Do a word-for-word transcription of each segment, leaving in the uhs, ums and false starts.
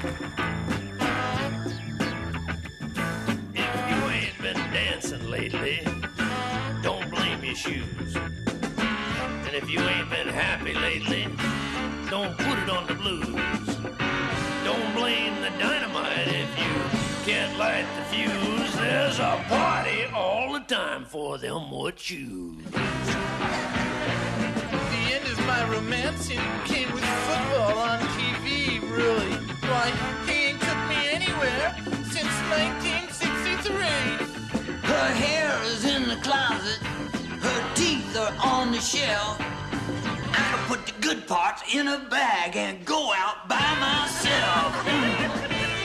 If you ain't been dancing lately, don't blame your shoes. And if you ain't been happy lately, don't put it on the blues. Don't blame the dynamite if you can't light the fuse. There's a party all the time for them what choose. The end is my romance and came with football on T V, really. Why, he ain't took me anywhere since nineteen sixty-three. Her hair is in the closet, her teeth are on the shelf. I'll put the good parts in a bag and go out by myself.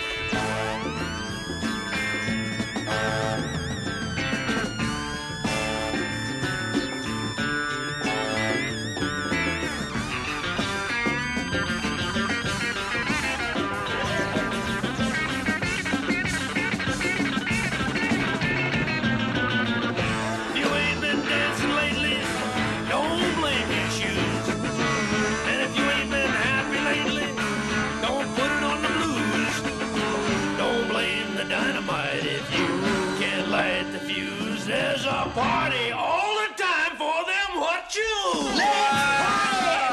There's a party all the time for them what choose. Let's party!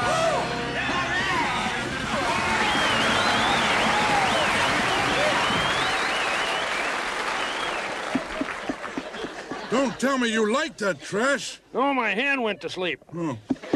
Don't tell me you like that trash. Oh, my hand went to sleep. Oh.